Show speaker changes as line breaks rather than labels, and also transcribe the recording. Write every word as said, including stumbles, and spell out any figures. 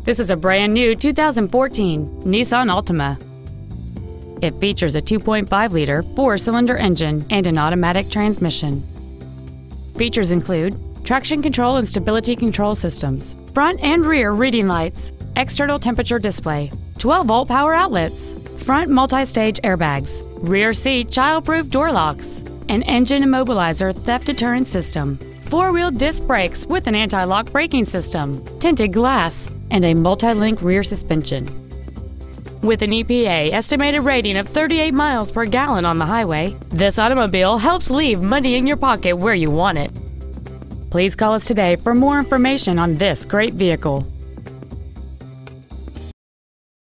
This is a brand new two thousand fourteen Nissan Altima. It features a two point five liter four-cylinder engine and an automatic transmission. Features include traction control and stability control systems, front and rear reading lights, external temperature display, twelve volt power outlets, front multi-stage airbags, rear seat child-proof door locks, an engine immobilizer theft deterrent system, four-wheel disc brakes with an anti-lock braking system, tinted glass, and a multi-link rear suspension. With an E P A estimated rating of thirty-eight miles per gallon on the highway, this automobile helps leave money in your pocket where you want it. Please call us today for more information on this great vehicle.